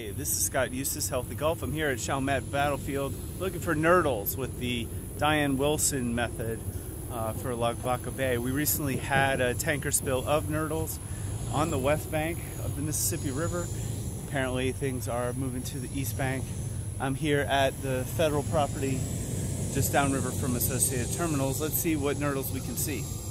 Hey, this is Scott Eustace, Healthy Golf. I'm here at Chalmette Battlefield looking for nurdles with the Diane Wilson method for Lagvaca Bay. We recently had a tanker spill of nurdles on the west bank of the Mississippi River. Apparently things are moving to the east bank. I'm here at the federal property just downriver from Associated Terminals. Let's see what nurdles we can see.